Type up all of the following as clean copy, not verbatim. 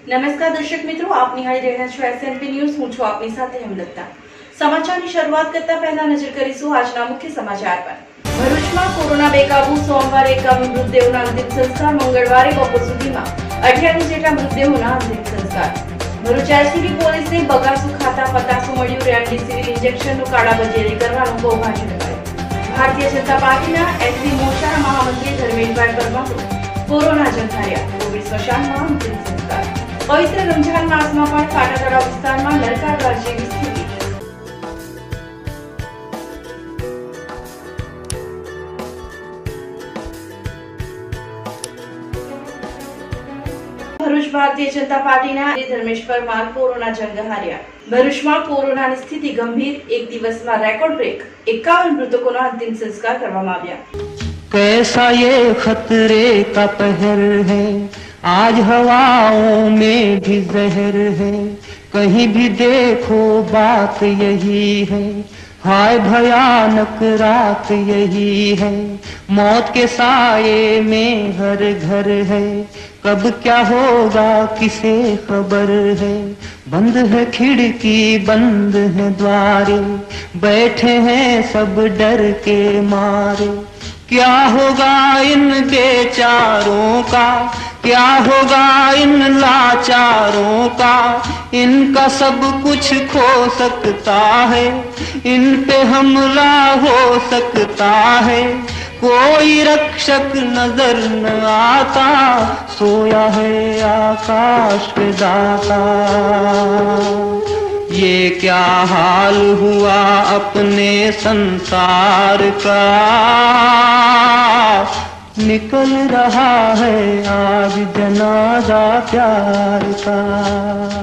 નમસ્કાર દર્શક મિત્રો, આપ નિહાળી રહ્યા છો એસએનપી ન્યૂઝ। હું છું આપની સાથે હેમલતા। સમાચારની શરૂઆત કરતા પહેલા નજર કરીશું આજના મુખ્ય સમાચાર પર। ભરૂચમાં કોરોના બેકાબુ, સોમવારે 51 મૃતદેહોના અંતિમ સંસ્કાર, મંગળવારે બપોર સુધીમાં 28 જેટલા મૃતદેહોના અંતિમ સંસ્કાર। ભરૂચ એલસીબી પોલીસને બગાસુ ખાતા પતાસો મળ્યું, રેમડેસિવિર ઇન્જેક્શનનું કાળાબજારી કરવાનું કૌભાંડ ઝડપાયું। ભારતીય જનતા પાર્ટીના એસસી મોરચાના મહામંત્રી ધર્મેશભાઈ પરમાર કોરોના જંખાર્યા, કોવિડ સ્મશાનમાં અંતિમ સંસ્કાર। પવિત્ર રમઝાન માસમાં પણ પાટા તળાવ વિસ્તારમાં લડકારવાર જેવી સ્થિતિ। ભરૂચ ભારતીય જનતા પાર્ટીના ધર્મેશ પરમાર કોરોના જંગ હાર્યા। ભરૂચમાં કોરોનાની સ્થિતિ ગંભીર, એક દિવસમાં રેકોર્ડ બ્રેક 51 મૃતકોના અંતિમ સંસ્કાર કરવામાં આવ્યા। कैसा ये खतरे का पहर है, आज हवाओं में भी जहर है, कहीं भी देखो बात यही है, हाय भयानक रात यही है, मौत के साये में हर घर है, कब क्या होगा किसे खबर है, बंद है खिड़की बंद है द्वारे, बैठे हैं सब डर के मारे, क्या होगा इन बेचारों का, क्या होगा इन लाचारों का, इनका सब कुछ खो सकता है, इन पे हमला हो सकता है, कोई रक्षक नजर न आता, सोया है आकाश पे दाता। ये क्या हाल हुआ अपने संसार का, निकल रहा है आज जनाजा प्यार का।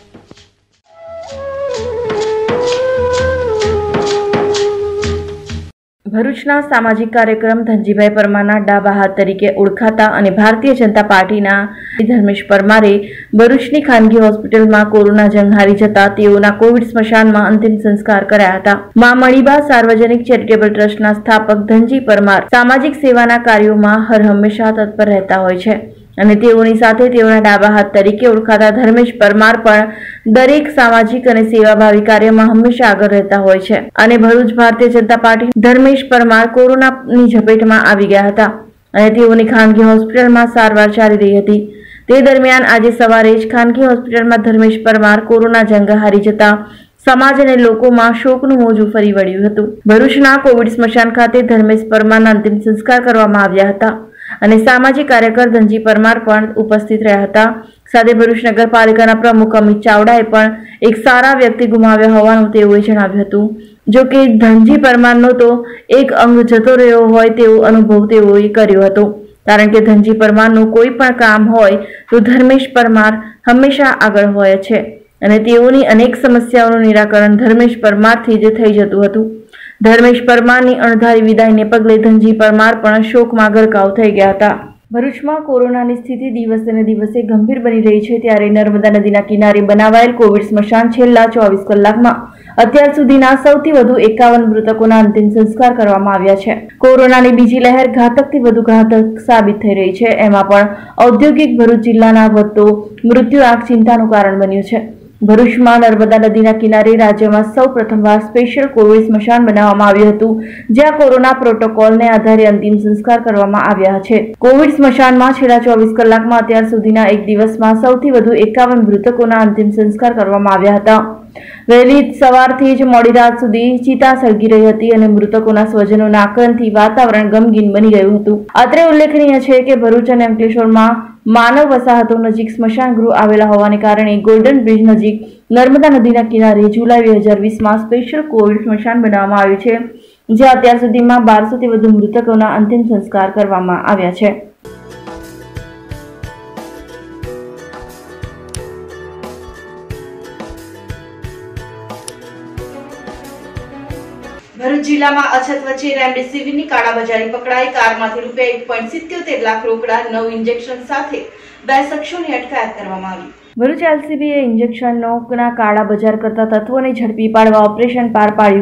ભરૂચના સામાજિક કાર્યક્રમ ધનજીભાઈ પરમારના ડાબા હાથ તરીકે ઓળખાતા અને ભારતીય જનતા પાર્ટીના ધર્મેશ પરમારે ભરૂચની ખાનગી હોસ્પિટલમાં કોરોના જંગ હારી જતા તેઓના કોવિડ સ્મશાનમાં અંતિમ સંસ્કાર કર્યા હતા। મા મણિબા સાર્વજનિક ચેરિટેબલ ટ્રસ્ટના સ્થાપક ધનજી પરમાર સામાજિક સેવાના કાર્યોમાં હર હંમેશા તત્પર રહેતા હોય છે અને તેઓની સાથે તેઓના ડાબા હાથ તરીકે ઓળખાતા ધર્મેશ પરમાર પણ દરેક સામાજિક અને સેવાભાવી કાર્યમાં હંમેશા આગળ રહેતા હોય છે અને ભરૂચ ભારતીય જનતા પાર્ટી ધર્મેશ પરમાર કોરોનાની ઝપેટમાં આવી ગયા હતા અને તેઓની ખાનગી હોસ્પિટલમાં સારવાર ચાલી રહી હતી। તે દરમિયાન આજે સવારે જ ખાનગી હોસ્પિટલમાં ધર્મેશ પરમાર કોરોના જંગ હારી જતા સમાજ અને લોકોમાં શોકનું મોજું ફરી વળ્યું હતું। ભરૂચના કોવિડ સ્મશાન ખાતે ધર્મેશ પરમારના અંતિમ સંસ્કાર કરવામાં આવ્યા હતા અને સામાજિક કાર્યકર ધનજી પરમાર પણ ઉપસ્થિત રહ્યા હતા। સાથે ભરૂચ નગરપાલિકાના પ્રમુખ અમિત ચાવડાએ પણ એક સારા વ્યક્તિ ગુમાવ્યા હોવાનું તેઓએ જણાવ્યું હતું। જો કે ધનજી પરમારનો તો એક અંગ જતો રહ્યો હોય તેવો અનુભવ તેઓએ કર્યો હતો, કારણ કે ધનજી પરમારનું કોઈ પણ કામ હોય તો ધર્મેશ પરમાર હંમેશા આગળ હોય છે અને તેઓની અનેક સમસ્યાઓનું નિરાકરણ ધર્મેશ પરમારથી જ થઈ જતું હતું। ધર્મેશ પરમારની અણધારી વિદાયને પગલે ધનજી પરમાર પણ શોકમાં ગરકાવ થઈ ગયા હતા। ભરૂચમાં કોરોનાની સ્થિતિ દિવસે દિવસે ગંભીર બની રહી છે, ત્યારે નર્મદા નદીના કિનારે બનાવાયેલ કોવિડ સ્મશાન છેલ્લા 24 કલાકમાં અત્યાર સુધીના સૌથી વધુ 51 મૃતકોના અંતિમ સંસ્કાર કરવામાં આવ્યા છે। કોરોનાની બીજી લહેર ઘાતકથી વધુ ઘાતક સાબિત થઈ રહી છે, એમાં પણ ઔદ્યોગિક ભરૂચ જિલ્લાના વધતો મૃત્યુ આંક ચિંતાનું કારણ બન્યું છે। ભરૂચમાં નર્મદા નદીના કિનારે રાજ્યમાં સૌ પ્રથમવાર સ્પેશિયલ કોવિડ સ્મશાન બનાવવામાં આવ્યું હતું, જ્યાં કોરોના પ્રોટોકોલને આધારે અંતિમ સંસ્કાર કરવામાં આવ્યા છે। કોવિડ સ્મશાનમાં છેલ્લા 24 કલાકમાં અત્યાર સુધીના એક દિવસમાં સૌથી વધુ 51 મૃતકોના અંતિમ સંસ્કાર કરવામાં આવ્યા હતા। વહેલી સવારથી જ મોડી રાત સુધી ચિતા સળગી રહી હતી અને મૃતકોના સ્વજનોના આક્રંદથી વાતાવરણ ગમગીન બની ગયું હતું। અત્રે ઉલ્લેખનીય છે કે ભરૂચ અને અંકલેશ્વરમાં માનવ વસાહતો નજીક સ્મશાન ગૃહ આવેલા હોવાને કારણે ગોલ્ડન બ્રિજ નજીક નર્મદા નદીના કિનારે જુલાઈ 2020માં સ્પેશિયલ કોવિડ સ્મશાન બનાવવામાં આવ્યું છે, જ્યાં અત્યાર સુધીમાં 1200 થી વધુ મૃતકોના અંતિમ સંસ્કાર કરવામાં આવ્યા છે। ભરૂચ જિલ્લામાં અછત વચ્ચે રેમડેસિવિરની કાળાબજારી પકડાઈ। કારમાંથી રૂપિયા 1.77 લાખ રોકડા, 9 ઇન્જેક્શન સાથે 2 શખ્સોની અટકાયત કરવામાં આવી। ભરૂચ એલસીબીએ ઇન્જેક્શનોના કાળા બજાર કરતા તત્વોને ઝડપી પાડવા ઓપરેશન પાર પાડ્યું।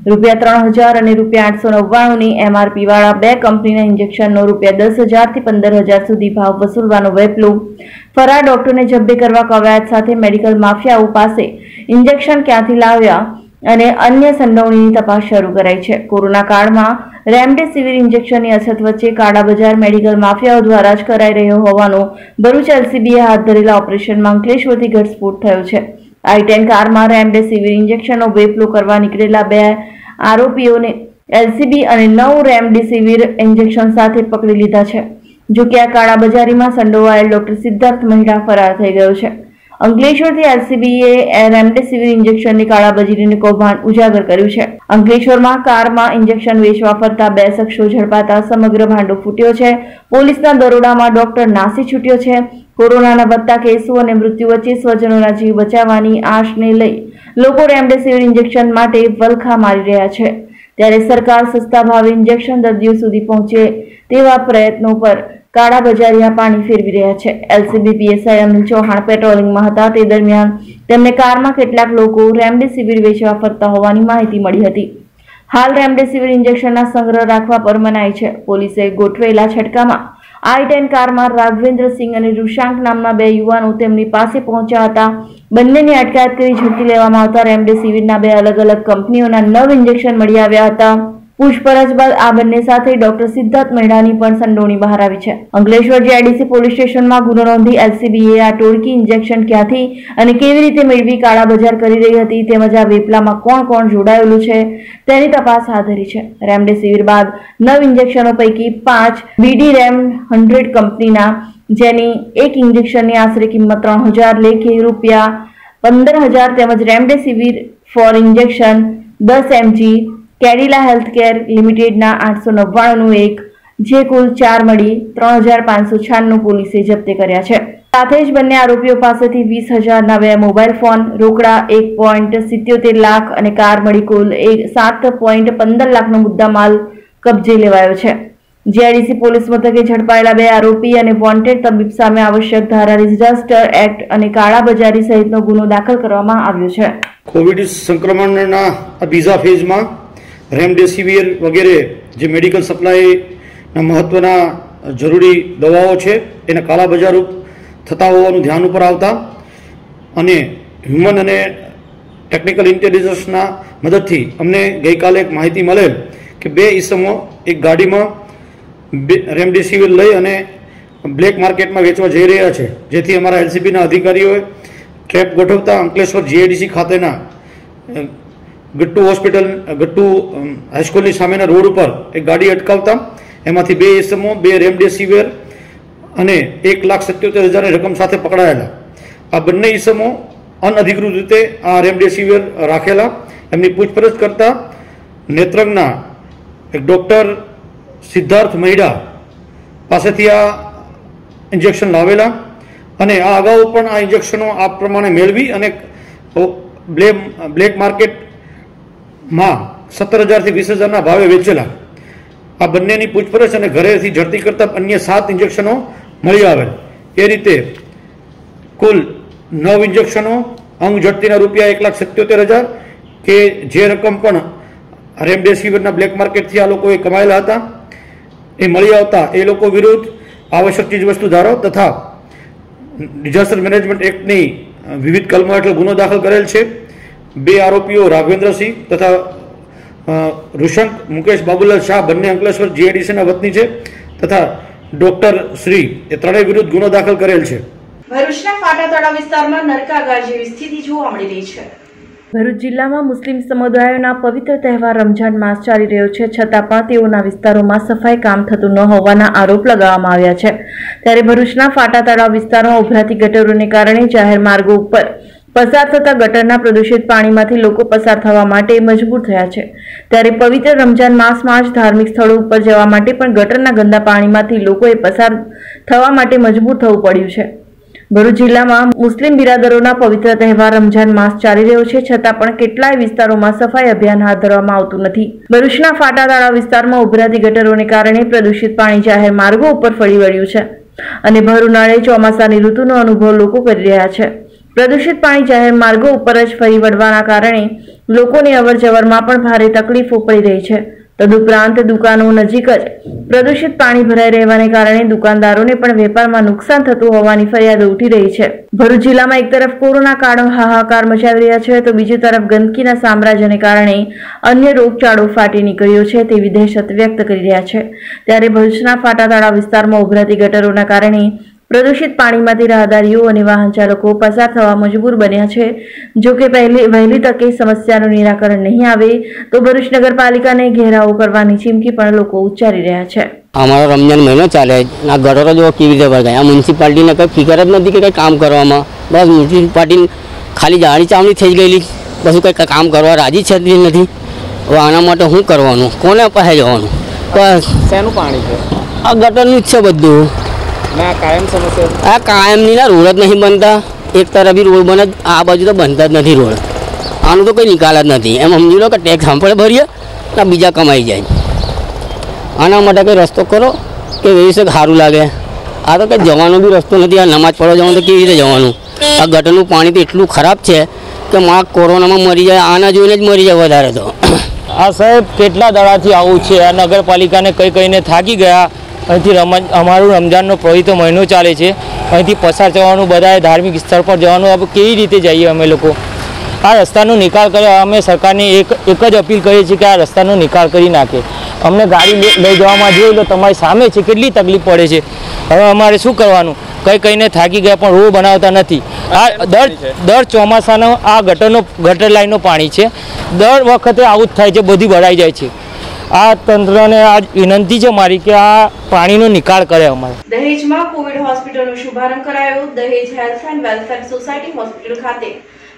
₹3000 અને ₹899ની MRP વાળા બે કંપનીના ઇન્જેક્શનનો ₹10,000 થી 15,000 સુધી ભાવ વસૂલવાનો વેપલો ફરાર ડોક્ટરને જબ્બે કરવા કવાયત સાથે મેડિકલ માફિયાઓ પાસે ઇન્જેક્શન ક્યાંથી લાવ્યા અને અન્ય સંડોવણીની તપાસ શરૂ કરાઈ છે। કોરોના કાળમાં રેમડેસિવિર ઇન્જેક્શનની અછત વચ્ચે કાળા બજાર મેડિકલ માફિયાઓ દ્વારા જ કરાઈ રહ્યો હોવાનો ભરૂચ LCBએ હાથ ધરેલા ઓપરેશનમાં અંકલેશ્વરથી ઘટસ્ફોટ થયો છે। I-10 કારમાં રેમડેસિવિર ઇન્જેક્શનનો વેપલો કરવા નીકળેલા બે આરોપીઓને LCB અને 9 રેમડેસિવિર ઇન્જેક્શન સાથે પકડી લીધા છે। જો કે આ કાળા બજારીમાં સંડોવાયેલ ડોક્ટર સિદ્ધાર્થ મહિડા ફરાર થઈ ગયો છે। અંકલેશ્વરથી LCBએ રેમડેસિવિર ઇન્જેક્શનની કાળાબજારીનું કૌભાંડ ઉજાગર કર્યું છે। અંકલેશ્વરમાં કારમાં ઇન્જેક્શન વેચવા ફરતા બે શખ્સો ઝડપાતા સમગ્ર ભાંડો ફૂટ્યો છે। પોલીસના દરોડામાં ડોક્ટર નાસી છૂટ્યો છે। કોરોનાના વધતા કેસો અને મૃત્યુ વચ્ચે સ્વજનોના જીવ બચાવવાની આશને લઈ લોકો રેમડેસિવિર ઇન્જેક્શન માટે વલખા મારી રહ્યા છે, ત્યારે સરકાર સસ્તા ભાવે ઇન્જેક્શન દર્દીઓ સુધી પહોંચે તેવા પ્રયત્નો પર કાળા બજારીયા પાણી ફેરવી રહ્યા છે। LCB PSI અનિલ ચૌહાણ પેટ્રોલિંગમાં હતા તે દરમિયાન તેમને કારમાં કેટલાક લોકો રેમડેસિવિર વેચવા ફરતા હોવાની માહિતી મળી હતી। હાલ રેમડેસિવિર ઇન્જેક્શનના સંગ્રહ રાખવા પર મનાઈ છે। પોલીસે ગોઠવેલા છટકામાં I-10 કારમાં રાઘવેન્દ્રસિંહ અને ઋષાંક નામના બે યુવાનો તેમની પાસે પહોંચ્યા હતા। બંનેની અટકાયત કરી ઝડપી લેવામાં આવતા રેમડેસિવિરના બે અલગ અલગ કંપનીઓના 9 ઇન્જેક્શન મળી આવ્યા હતા। પૂછપરછ બાદ આ બંને સાથે ડોક્ટર સિદ્ધાર્થ મહિડાની પણ સંડોવણી બહાર આવી છે। અંકલેશ્વર GIDC પોલીસ સ્ટેશનમાં ગુનો નોંધી LCBએ આ ટોળકી ઇન્જેક્શન ક્યાંથી અને કેવી રીતે મેળવી કાળા બજાર કરી રહી હતી તેમજ આ વેપલામાં કોણ કોણ જોડાયેલું છે તેની તપાસ હાથ ધરી છે। રેમડેસિવિર બાદ 9 ઇન્જેક્શનો પૈકી 5 BD રેમ 100 કંપનીના, જેની એક ઇન્જેક્શનની આશરે કિંમત 3000 લેખે ₹15,000 તેમજ remdesivir for injection 10 mg Cadila healthcare લિમિટેડના 899નું એક, જે કુલ 4 મળી 3,596 પોલીસે જપ્ત કર્યા છે। સાથે જ બંને આરોપીઓ પાસેથી 20,000ના બે મોબાઈલ ફોન, રોકડા 1.77 લાખ અને કાર મળી કુલ 7.15 લાખનો મુદ્દામાલ કબજે લેવાયો છે। GIDC પોલીસ મથકે ઝડપાયેલા બે આરોપી અને વોન્ટેડ તબીબ સામે આવશ્યક ધારા ડિઝાસ્ટર એક્ટ અને કાળા બજારી સહિતનો ગુનો દાખલ કરવામાં આવ્યો છે। કોવિડ સંક્રમણના બીજા ફેઝમાં રેમડેસિવિર વગેરે જે મેડિકલ સપ્લાયના મહત્વના જરૂરી દવાઓ છે એના કાળાબજાર થતા હોવાનું ધ્યાન ઉપર આવતા અને હ્યુમન અને ટેકનિકલ ઇન્ટેલિજન્સના મદદથી અમને ગઈકાલે એક માહિતી મળેલ કે બે ઈસમો એક ગાડીમાં રેમડેસિવિર લઈ અને બ્લેક માર્કેટમાં વેચવા જઈ રહ્યા છે, જેથી અમારા LCBના અધિકારીઓએ ટ્રેપ ગોઠવતા અંકલેશ્વર GIDC ખાતેના ગટ્ટુ હાઈસ્કૂલની સામેના રોડ ઉપર એક ગાડી અટકાવતા એમાંથી બે ઇસમો બે રેમડેસિવિર અને 1,77,000 રકમ સાથે પકડાયેલા। આ બંને ઇસમો અનઅધિકૃત રીતે આ રેમડેસિવિર રાખેલા। એમની પૂછપરછ કરતા નેત્રંગના એક ડોક્ટર સિદ્ધાર્થ મહિડા પાસેથી આ ઇન્જેક્શન લાવેલા અને આ અગાઉ પણ આ ઇન્જેક્શનો આ પ્રમાણે મેળવી અને બ્લેક માર્કેટમાં 17,000 થી 20,000ના ભાવે વેચેલા। આ બંનેની પૂછપરછ અને ઘરેથી ઝડપી કરતા અન્ય 7 ઇન્જેક્શનો મળી આવેલ। એ રીતે કુલ 9 ઇન્જેક્શનો અંગ ઝડપીના ₹1,77,000 કે જે રકમ પણ રેમડેસિવિરના બ્લેક માર્કેટથી આ લોકોએ કમાયેલા હતા એ મળી આવતા એ લોકો વિરુદ્ધ આવશ્યક ચીજવસ્તુ ધારો તથા ડિઝાસ્ટર મેનેજમેન્ટ એક્ટની વિવિધ કલમો હેઠળ ગુનો દાખલ કરેલ છે। બે આરોપીઓ રાઘવેન્દ્રસિંહ તથા ઋષંક મુકેશ બાબુલાલ શાહ બંને અંકલેશ્વર GIDCના વતની છે તથા ડોક્ટર શ્રી એ ત્રણેય વિરુદ્ધ ગુનો દાખલ કરેલ છે। ભરૂચના ફાટા તળાવ વિસ્તારમાં નરકાગાર જેવી સ્થિતિ જોવા મળી રહી છે। ભરૂચ જિલ્લામાં મુસ્લિમ સમુદાયોના પવિત્ર તહેવાર રમઝાન માસ ચાલી રહ્યો છે, છતાં પણ તેઓના વિસ્તારોમાં સફાઈ કામ થતું ન હોવાના આરોપ લગાવવામાં આવ્યા છે। ત્યારે ભરૂચના ફાટા તળાવ વિસ્તારમાં ઉભરાતી ગટરોને કારણે જાહેર માર્ગો ઉપર પસાર થતા ગટરના પ્રદૂષિત પાણીમાંથી લોકો પસાર થવા માટે મજબૂર થયા છે। ત્યારે પવિત્ર રમઝાન માસમાં જ ધાર્મિક સ્થળો ઉપર જવા માટે પણ ગટરના ગંદા પાણીમાંથી લોકોએ પસાર થવા માટે મજબૂર થવું પડ્યું છે। ભરૂચ જિલ્લામાં મુસ્લિમ બિરાદરોના પવિત્ર તહેવાર રમઝાન માસ ચાલી રહ્યો છે, છતાં પણ કેટલાય વિસ્તારોમાં સફાઈ અભિયાન હાથ ધરવામાં આવતું નથી। ભરૂચના ફાટા તળાવ વિસ્તારમાં ઉભરાતી ગટરોને કારણે પ્રદૂષિત પાણી જાહેર માર્ગો ઉપર ફરી વળ્યું છે અને ભર ઉનાળે ચોમાસાની ઋતુનો અનુભવ લોકો કરી રહ્યા છે। પ્રદૂષિત પાણી જાહેર માર્ગો ઉપર જ ફરી વળવાના કારણે લોકોને અવરજવરમાં પણ ભારે તકલીફો પડી રહી છે। તદુપરાંત દુકાનો નજીક જ પ્રદૂષિત પાણી ભરાઈ રહેવાને કારણે દુકાનદારોને પણ વેપારમાં નુકસાન થતું હોવાની ફરિયાદો ઉઠી રહી છે। ભરૂચ જિલ્લામાં એક તરફ કોરોના કાળનો હાહાકાર મચાવી રહ્યા છે, તો બીજી તરફ ગંદકીના સામ્રાજ્યને કારણે અન્ય રોગચાળો ફાટી નીકળ્યો છે તેવી દહેશત વ્યક્ત કરી રહ્યા છે। ત્યારે ભરૂચના ફાટા તળાવ વિસ્તારમાં ઉભરાતી ગટરોના કારણે પ્રદૂષિત પાણીમાંથી રાહદારીઓ અને વાહન ચાલકો પસાર થવા મજબૂર બન્યા છે। જો કે વહેલી તકે સમસ્યાનું નિરાકરણ નહીં આવે તો ભરૂચ નગરપાલિકાને ઘેરાવો કરવાની ચીમકી પણ લોકો ઉચ્ચારી રહ્યા છે। અમારો રમજાન મહિનો ચાલે, આ ગટરો જો કેવી રીતે ભરાય, આ મ્યુનિસિપાલિટીને કંઈ ફિકર જ નથી કે કંઈ કામ કરવામાં। બસ મ્યુનિસિપાલિટી ખાલી જાણી ચામડી થઈ ગયેલી, બસ કંઈ કામ કરવા રાજી છે જ નથી। હવે આના માટે શું કરવાનું, કોને પાસે જવાનું? બસ શેનું પાણી છે? આ ગટરનું જ છે બધું। ના કાયમ સમસ્યા? આ કાયમની ના રોડ જ નહીં બનતા, એક તરફી રોડ બને, આ બાજુ તો બનતા જ નથી રોડ। આનું તો કંઈ નિકાલ જ નથી। એમ સમજી લો કે ટેક્સ આપણે ભરીએ ને બીજા કમાઈ જાય। આના માટે કંઈ રસ્તો કરો કે વ્યવસ્થિત સારું લાગે। આ તો કંઈ જવાનો બી રસ્તો નથી। આ નમાજ પડવા જવાનું તો કેવી રીતે જવાનું? આ ગટરનું પાણી તો એટલું ખરાબ છે કે માં કોરોનામાં મરી જાય, આના જોઈને જ મરી જાય વધારે તો। આ સાહેબ કેટલા દાડાથી આવું છે, આ નગરપાલિકાને કહીને થાકી ગયા। અહીંથી અમારું રમજાનનો પવિત્ર મહિનો ચાલે છે, અહીંથી પસાર જવાનું, બધાએ ધાર્મિક સ્થળ પર જવાનું, આપણે કેવી રીતે જઈએ અમે લોકો? આ રસ્તાનો નિકાલ કરે। અમે સરકારને એક જ અપીલ કરીએ છીએ કે આ રસ્તાનો નિકાલ કરી નાખે। અમને ગાડી લઈ જવામાં જોઈએ તો તમારી સામે છે, કેટલી તકલીફ પડે છે। હવે અમારે શું કરવાનું? કહીને થાકી ગયા પણ રોડ બનાવતા નથી। આ દર ચોમાસાનો આ ગટર લાઈનનો પાણી છે, દર વખતે આવું જ થાય છે, બધી ભરાઈ જાય છે। આ તંત્રને આ વિનંતી છે મારી કે આ પાણીનો નિકાલ કરે અમારે। દહેજમાં કોવિડ હોસ્પિટલનો શુભારંભ કરાયો। Dahej health and welfare society hospital ખાતે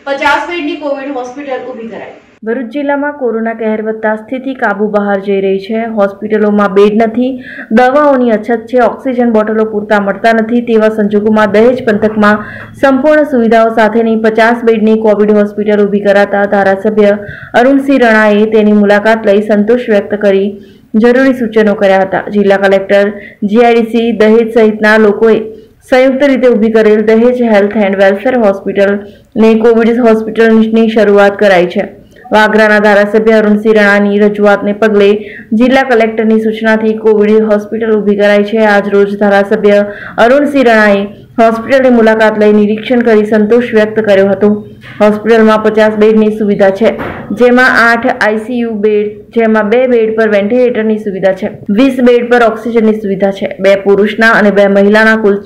50 બેડની કોવિડ હોસ્પિટલ ઊભી કરાઈ। ભરૂચ જિલ્લામાં કોરોના કહેર વધતા સ્થિતિ કાબુ બહાર જઈ રહી છે। હોસ્પિટલોમાં બેડ નથી, દવાઓની અછત છે, ઓક્સિજન બોટલો પૂરતા મળતા નથી। તેવા સંજોગોમાં દહેજ પંથકમાં સંપૂર્ણ સુવિધાઓ સાથેની 50 બેડની કોવિડ હોસ્પિટલ ઊભી કરાતા ધારાસભ્ય અરુણસિંહ રણાએ તેની મુલાકાત લઈ સંતોષ વ્યક્ત કરી જરૂરી સૂચનો કર્યા હતા। જિલ્લા કલેક્ટર, જીઆઈડીસી, દહેજ સહિતના લોકોએ સંયુક્ત રીતે ઊભી કરેલ દહેજ હેલ્થ એન્ડ વેલફેર હોસ્પિટલને કોવિડ હોસ્પિટલની શરૂઆત કરાઈ છે। વાગરાના ધારાસભ્ય અરુણસિંહ રણાની રજૂઆતને પગલે જિલ્લા કલેક્ટરની સૂચનાથી કોવિડ હોસ્પિટલ ઊભી કરાઈ છે। આજ રોજ ધારાસભ્ય અરુણસિંહ રણાએ હોસ્પિટલની મુલાકાત લઈ નિરીક્ષણ કરી સંતોષ વ્યક્ત કર્યો હતો। હોસ્પિટલમાં 50 બેડની સુવિધા છે, જેમાં 8 આઈસીયુ બેડ, જેમાં 2 બેડ પર વેન્ટિલેટરની સુવિધા છે, 20 બેડ પર ઓક્સિજનની સુવિધા છે, 2 પુરુષના અને 2 મહિલાના કુલ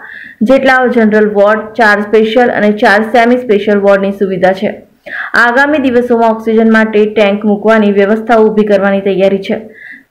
4 જેટલા જનરલ વોર્ડ, 4 સ્પેશિયલ અને 4 સેમી સ્પેશિયલ વોર્ડની સુવિધા છે। આગામી દિવસોમાં ઓક્સિજન માટે ટેન્ક મૂકવાની વ્યવસ્થા ઊભી કરવાની તૈયારી છે।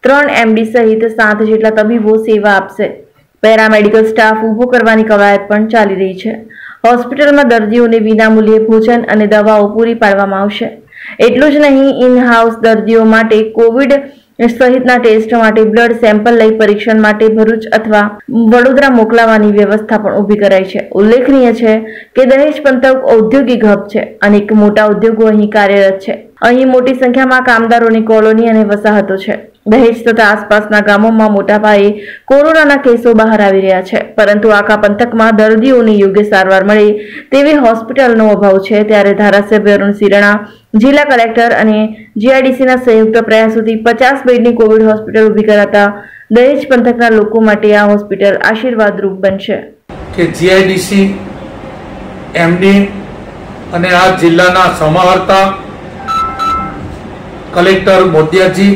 3 એમડી સહિત 7 જેટલા તબીબો સેવા આપશે। પેરામેડિકલ સ્ટાફ ઊભો કરવાની કવાયત પણ ચાલી રહી છે। હોસ્પિટલમાં દર્દીઓને વિનામૂલ્યે ભોજન અને દવાઓ પૂરી પાડવામાં આવશે। એટલું જ નહીં, ઇન હાઉસ દર્દીઓ માટે કોવિડ સહિતના ટેસ્ટ માટે બ્લડ સેમ્પલ લઈ પરીક્ષણ માટે ભરૂચ અથવા વડોદરા મોકલાવાની વ્યવસ્થા પણ ઊભી કરાઈ છે। ઉલ્લેખનીય છે કે દહેજ પંથક ઔદ્યોગિક હબ છે। અનેક મોટા ઉદ્યોગો અહીં કાર્યરત છે। અહીં મોટી સંખ્યામાં કામદારોની કોલોની અને વસાહતો છે। દહેજ તથા આસપાસના ગામોમાં મોટા પાયે કોરોનાના કેસો બહાર આવી રહ્યા છે, પરંતુ આખા પંથકમાં દર્દીઓને યોગ્ય સારવાર મળે તેવી હોસ્પિટલનો અભાવ છે। ત્યારે ધારાસભ્ય અરુણસિંહ રણા, જિલ્લા કલેક્ટર અને જીઆઈડીસીના સંયુક્ત પ્રયાસોથી 50 બેડની કોવિડ હોસ્પિટલ ઊભી કરાતા દહેજ પંથકના લોકો માટે આ હોસ્પિટલ આશીર્વાદરૂપ બનશે। કે જીઆઈડીસી એમડી અને આ જિલ્લાના સમાહર્તા કલેક્ટર મોદિયાજી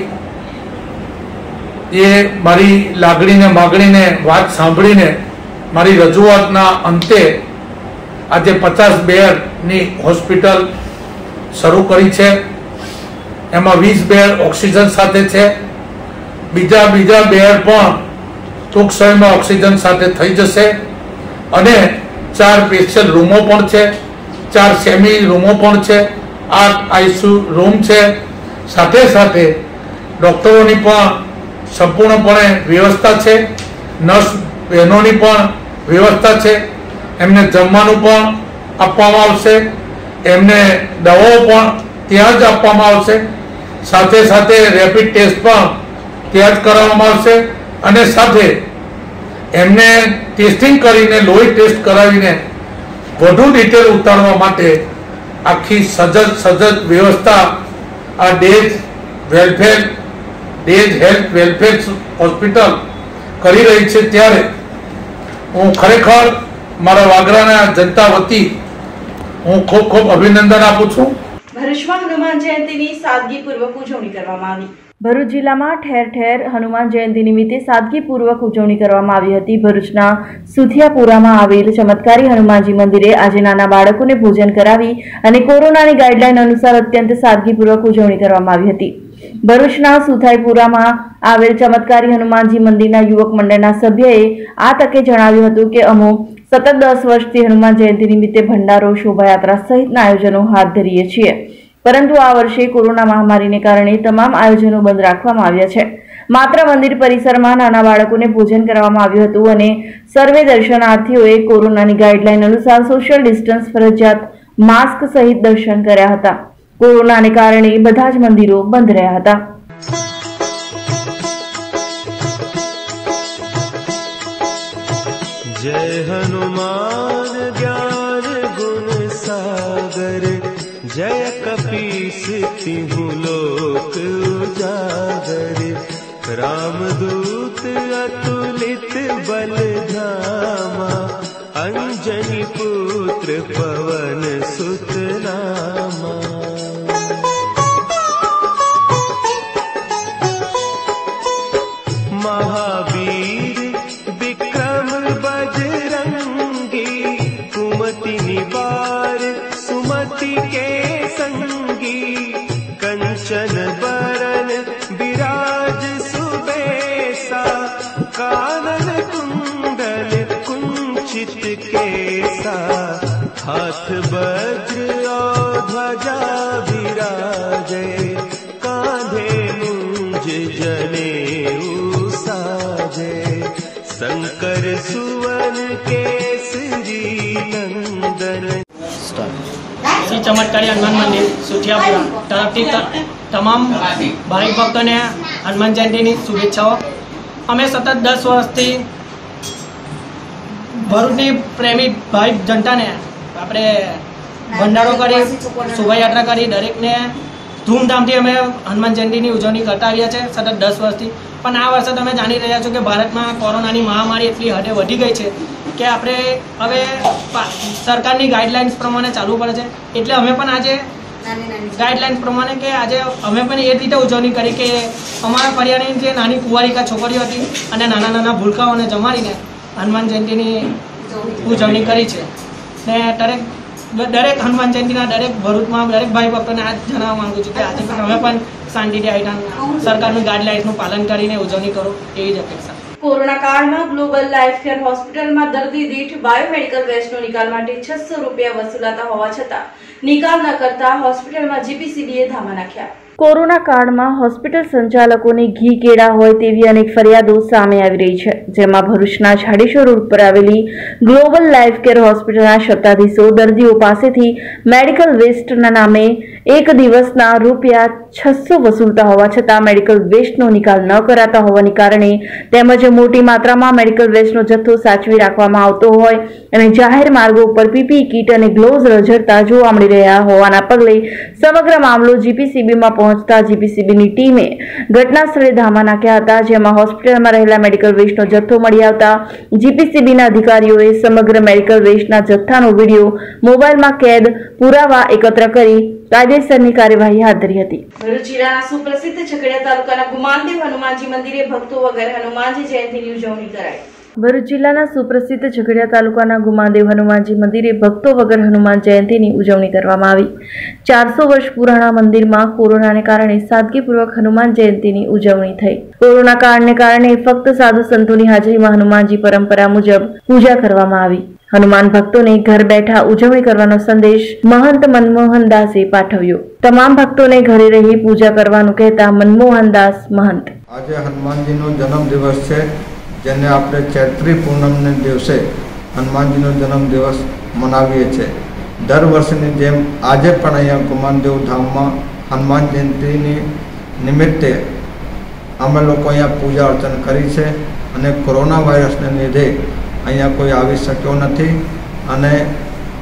એ મારી લાગણીને માગણીને વાત સાંભળીને મારી રજૂઆતના અંતે આજે 50 બેડની હોસ્પિટલ શરૂ કરી છે। એમાં 20 બેડ ઓક્સિજન સાથે છે, બીજા બેડ પણ ટૂંક સમયમાં ઓક્સિજન સાથે થઈ જશે અને 4 સ્પેશિયલ રૂમો પણ છે, 4 સેમી રૂમો પણ છે, 8 આઈસીયુ રૂમ છે। સાથે સાથે ડૉક્ટરોની પણ સંપૂર્ણપણે વ્યવસ્થા છે, નર્સ બહેનોની પણ વ્યવસ્થા છે, એમને જમવાનું પણ આપવામાં આવશે, એમને દવાઓ પણ ત્યાં જ આપવામાં આવશે, સાથે સાથે રેપિડ ટેસ્ટ પણ ત્યાં જ કરાવવામાં આવશે અને સાથે એમને ટેસ્ટિંગ કરીને લોહી ટેસ્ટ કરાવીને વધુ ડિટેલ ઉતારવા માટે આખી સજ્જ વ્યવસ્થા આ ડેજ હેલ્થ વેલફેર હોસ્પિટલ કરી રહી છે, ત્યારે હું ખરેખર મારા વાગરાના જનતા વતી હું ખૂબ ખૂબ અભિનંદન આપું છું. ભરૂચમાં હનુમાન જયંતિની સાદગીપૂર્વક ઉજવણી કરવામાં આવી. ભરૂચ જિલ્લામાં ઠેર ઠેર હનુમાન જયંતિ નિમિત્તે સાદગીપૂર્વક ઉજવણી કરવામાં આવી હતી. ભરૂચના સુથિયાપુરામાં આવેલ ચમત્કારી હનુમાનજી મંદિરે આજે નાના બાળકોને ભોજન કરાવી અને કોરોનાની ગાઈડલાઈન અનુસાર અત્યંત સાદગીપૂર્વક ઉજવણી કરવામાં આવી હતી. ભરૂચના સુથાઈપુરામાં આવેલ ચમત્કારી હનુમાનજી મંદિરના યુવક મંડળના સભ્યએ આ તકે જણાવ્યું હતું કે અમે સતત 10 વર્ષથી હનુમાન જયંતિ નિમિત્તે ભંડારો, શોભાયાત્રા સહિતના આયોજનો હાથ ધરીએ છીએ, પરંતુ આ વર્ષે કોરોના મહામારીને કારણે તમામ આયોજનો બંધ રાખવામાં આવ્યા છે. માત્ર મંદિર પરિસરમાં નાના બાળકોને ભોજન કરવામાં આવ્યું હતું અને સર્વે દર્શનાર્થીઓએ કોરોનાની ગાઈડલાઈન અનુસાર સોશિયલ ડિસ્ટન્સ ફરજિયાત માસ્ક સહિત દર્શન કર્યા હતા. કોરોનાને કારણે બધા જ મંદિરો બંધ રહ્યા હતા. जय हनुमान ज्ञान गुण सागर, जय कपीस तिहु लोक उजागर, रामदूत अतुलित बल धामा, अंजनी पुत्र पवन सुत नामा. महावीर विक्रम बजरंगी, कुमति निवार सुमति के संगी, कंचन बरन विराज सुबेसा, कानन कुंडल कुंचित केसा, हाथ वज्र और ध्वजा विराजे, कांधे मुंज जनेऊ साजे, शंकर सुवन केसरी नंदन. શ્રી ચમત્કારી હનુમાન મંદિર સુથિયાપુરા તરફથી તમામ ભાવિક ભક્તોને હનુમાન જયંતિની શુભેચ્છાઓ. અમે સતત 10 વર્ષથી ભરૂચની પ્રેમી ભાવિક જનતાને આપણે ભંડારો કરી, શોભાયાત્રા કરી, દરેકને ધૂમધામથી અમે હનુમાન જયંતિની ઉજવણી કરતા આવ્યા છે સતત 10 વર્ષથી. પણ આ વર્ષે તમે જાણી રહ્યા છો કે ભારતમાં કોરોનાની મહામારી એટલી હદે વધી ગઈ છે કે આપણે હવે સરકારની ગાઈડલાઇન્સ પ્રમાણે ચાલવું પડે છે. એટલે અમે પણ આજે ગાઈડલાઇન્સ પ્રમાણે કે આજે અમે પણ એ રીતે ઉજવણી કરી કે અમારા પરિવારની જે નાની કુંવારિકા છોકરીઓ હતી અને નાના નાના ભૂલકાઓને જમાડીને હનુમાન જયંતિની ઉજવણી કરી છે. ને દરેક હનુમાન જયંતિના દરેક ભરૂચમાં દરેક ભાઈ ભક્તોને આ જણાવવા માંગુ છું કે આજે પણ અમે પણ શાંતિથી આવી સરકારની ગાઈડલાઇન્સનું પાલન કરીને ઉજવણી કરો એવી જ અપેક્ષા. કોરોના કાળમાં ગ્લોબલ લાઈફ કેર હોસ્પિટલમાં દર્દી દીઠ બાયોમેડિકલ વેસ્ટનો નિકાલ માટે 600 રૂપિયા વસૂલાતા હોવા છતાં નિકાલ ન કરતા હોસ્પિટલમાં જીપીસીબીએ ધામા નાખ્યા. કોરોના કાળમાં હોસ્પિટલ સંચાલકોને ઘી કેળા હોય તેવી અનેક ફરિયાદો સામે આવી રહી છે, જેમાં ભરૂચના છાડેશ્વર રોડ પર આવેલી ગ્લોબલ લાઈફ કેર હોસ્પિટલના સત્તાધીશો દર્દીઓ પાસેથી મેડિકલ વેસ્ટના નામે એક દિવસના રૂપિયા 600 વસૂલતા હોવા છતાં મેડિકલ વેસ્ટનો નિકાલ ન કરાતા હોવાને કારણે તેમજ મોટી માત્રામાં મેડિકલ વેસ્ટનો જથ્થો સાચવી રાખવામાં આવતો હોય અને જાહેર માર્ગો પર પીપીઈ કીટ અને ગ્લોવ્સ રઝળતા જોવા મળી રહ્યા હોવાના પગલે સમગ્ર મામલો જીપીસીબીમાં પહોંચતા જીપીસીબીની ટીમે ઘટના સ્થળે ધામા નાખ્યા હતા, જેમાં હોસ્પિટલમાં રહેલા મેડિકલ વેસ્ટનો જથ્થો મળી આવતા જીપીસીબીના અધિકારીઓએ સમગ્ર મેડિકલ વેસ્ટના જથ્થાનો વિડીયો મોબાઈલમાં કેદ પુરાવા એકત્ર કરી કાયદેસરની કાર્યવાહી હાથ ધરી હતી. ભરૂચ જિલ્લાના સુપ્રસિદ્ધ ઝઘડિયા તાલુકાના ગુમાનદેવ હનુમાનજી મંદિરે ભક્તો વગર હનુમાનજી જયંતિની ઉજવણી કરાઈ. ભરૂચ જિલ્લાના સુપ્રસિદ્ધ ઝઘડિયા તાલુકાના ગુમાનદેવ હનુમાનજી મંદિરે ભક્તો વગર હનુમાન જયંતિની ઉજવણી કરવામાં આવી. 400 વર્ષ પુરાણા મંદિરમાં કોરોનાને કારણે સાદગીપૂર્વક હનુમાન જયંતિની ઉજવણી થઈ. કોરોના કાળને કારણે ફક્ત સાધુ સંતોની હાજરીમાં હનુમાનજી પરંપરા મુજબ પૂજા કરવામાં આવી. હનુમાન ભક્તોને ઘર બેઠા ઉજવણી કરવાનો સંદેશ મહંત મનમોહનદાસે પાઠવ્યો. તમામ ભક્તોને ઘરે રહી પૂજા કરવાનું કહેતા મનમોહનદાસ મહંત. આજે હનુમાનજીનો જન્મ દિવસ છે, જેને આપણે ચૈત્રી પૂનમને દિવસે હનુમાનજીનો જન્મ દિવસ મનાવીએ છીએ. દર વર્ષની જેમ આજે પણ અહીંયા ગુમાનદેવ ધામમાં હનુમાન જયંતિની નિમિત્તે અમે લોકો અહીંયા પૂજા અર્ચન કરી છે અને કોરોના વાયરસને લીધે અહીંયા કોઈ આવી શક્યો નથી અને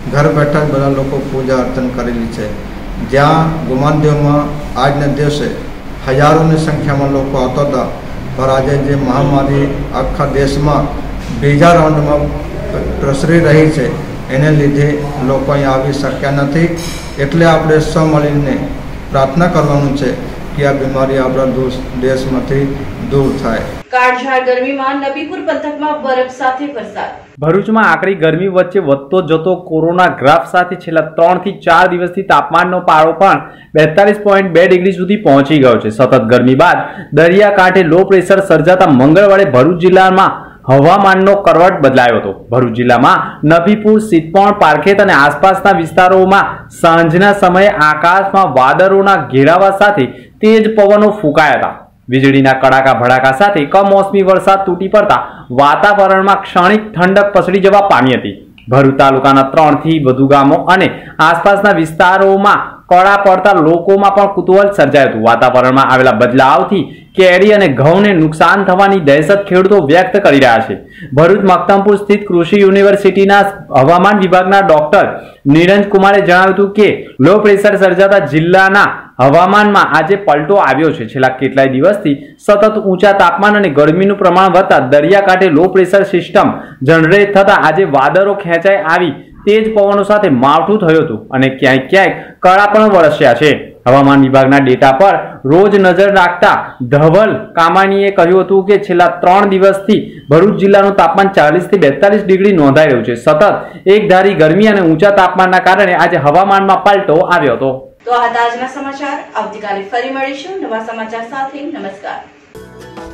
ઘર બેઠા જ બધા લોકો પૂજા અર્ચન કરેલી છે। જ્યાં ગુમાનદેવમાં આજના દિવસે હજારોની સંખ્યામાં લોકો આવતા હતા, પણ આજે જે મહામારી આખા દેશમાં બીજા રાઉન્ડમાં પ્રસરી રહી છે એને લીધે લોકો અહીં આવી શક્યા નથી। એટલે આપણે સૌ મળીને પ્રાર્થના કરવાનું છે કે આ બીમારી આપણા દેશમાંથી દૂર થાય। કાળઝાળ ગરમીમાં નબીપુર પંથકમાં બરફ સાથે વરસાદ। ભરૂચમાં આકરી ગરમી વચ્ચે વધતો જતો કોરોના ગ્રાફ સાથે છેલ્લા 3 થી 4 દિવસથી તાપમાનનો પારો પણ 42.2 ડિગ્રી સુધી પહોંચી ગયો છે। સતત ગરમી બાદ દરિયાકાંઠે લો પ્રેશર સર્જાતા મંગળવારે ભરૂચ જિલ્લામાં હવામાનનો કરવટ બદલાયો હતો। ભરૂચ જિલ્લામાં નબીપુર, સિદ્ધપોણ, પારખેત અને આસપાસના વિસ્તારોમાં સાંજના સમયે આકાશમાં વાદળોના ઘેરાવા સાથે તેજ પવનો ફૂંકાયા હતા। વીજળીના કડાકા ભડાકા સાથે કમોસમી વરસાદ તૂટી પડતા વાતાવરણમાં ક્ષણિક ઠંડક પસરી જવા પામી હતી। ભરૂચ તાલુકાના 3 થી વધુ ગામો અને આસપાસના વિસ્તારોમાં કળા પડતા લોકોમાં પણ કુતૂહલ સર્જાયું હતું। વાતાવરણમાં આવેલા બદલાવથી કેરી અને ઘઉંને નુકસાન થવાની દહેશત ખેડૂતો વ્યક્ત કરી રહ્યા છે। ભરૂચ મક્તમપુર સ્થિત કૃષિ યુનિવર્સિટીના હવામાન વિભાગના ડોક્ટર નિરંજ કુમારે જણાવ્યું હતું કે લો પ્રેશર સર્જાતા જિલ્લાના હવામાનમાં આજે પલટો આવ્યો છે। છેલ્લા કેટલાય દિવસથી સતત ઊંચા તાપમાન અને ગરમીનું પ્રમાણ વધતા દરિયાકાંઠે લો પ્રેશર સિસ્ટમ જનરેટ થતા આજે વાદળો ખેંચાઈ આવી તેજ પવનો સાથે માવઠું થયું હતું અને ક્યાંક ક્યાંક કળા પણ વરસ્યા છે। હવામાન વિભાગના ડેટા પર રોજ નજર રાખતા ધવલ કામાણીએ કહ્યું હતું કે છેલ્લા 3 દિવસથી ભરૂચ જિલ્લાનું તાપમાન 40 થી 42 ડિગ્રી નોંધાઈ રહ્યું છે। સતત એકધારી ગરમી અને ઊંચા તાપમાનના કારણે આજે હવામાનમાં પલટો આવ્યો હતો। તો આ હતા આજના સમાચાર। આવતીકાલે ફરી મળીશું નવા સમાચાર સાથે। નમસ્કાર।